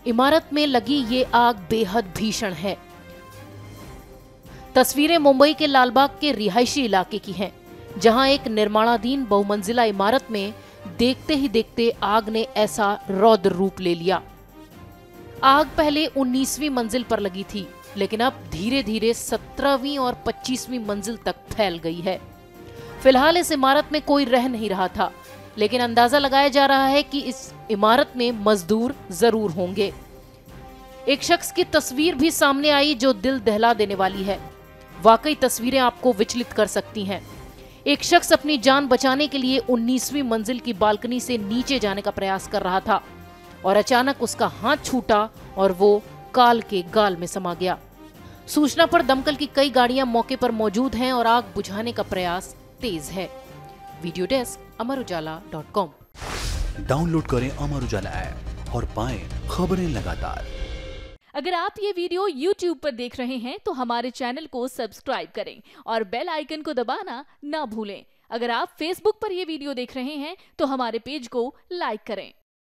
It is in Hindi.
इमारत में लगी ये आग बेहद भीषण है। तस्वीरें मुंबई के लालबाग के रिहायशी इलाके की हैं, जहां एक निर्माणाधीन बहुमंजिला इमारत में देखते ही देखते आग ने ऐसा रौद्र रूप ले लिया। आग पहले 19वीं मंजिल पर लगी थी, लेकिन अब धीरे धीरे 17वीं और 25वीं मंजिल तक फैल गई है। फिलहाल इस इमारत में कोई रह नहीं रहा था, लेकिन अंदाजा लगाया जा रहा है कि इस इमारत में मजदूर जरूर होंगे। एक शख्स की तस्वीर भी सामने आई जो दिल दहला देने वाली है। वाकई तस्वीरें आपको विचलित कर सकती हैं। एक शख्स अपनी जान बचाने के लिए 19वीं मंजिल की बालकनी से नीचे जाने का प्रयास कर रहा था और अचानक उसका हाथ छूटा और वो काल के गाल में समा गया। सूचना पर दमकल की कई गाड़ियां मौके पर मौजूद हैं और आग बुझाने का प्रयास तेज है। Video desk अमरउजाला.com। डाउनलोड करें अमर उजाला ऐप और पाएं खबरें लगातार। अगर आप ये वीडियो YouTube पर देख रहे हैं तो हमारे चैनल को सब्सक्राइब करें और बेल आइकन को दबाना ना भूलें। अगर आप Facebook पर ये वीडियो देख रहे हैं तो हमारे पेज को लाइक करें।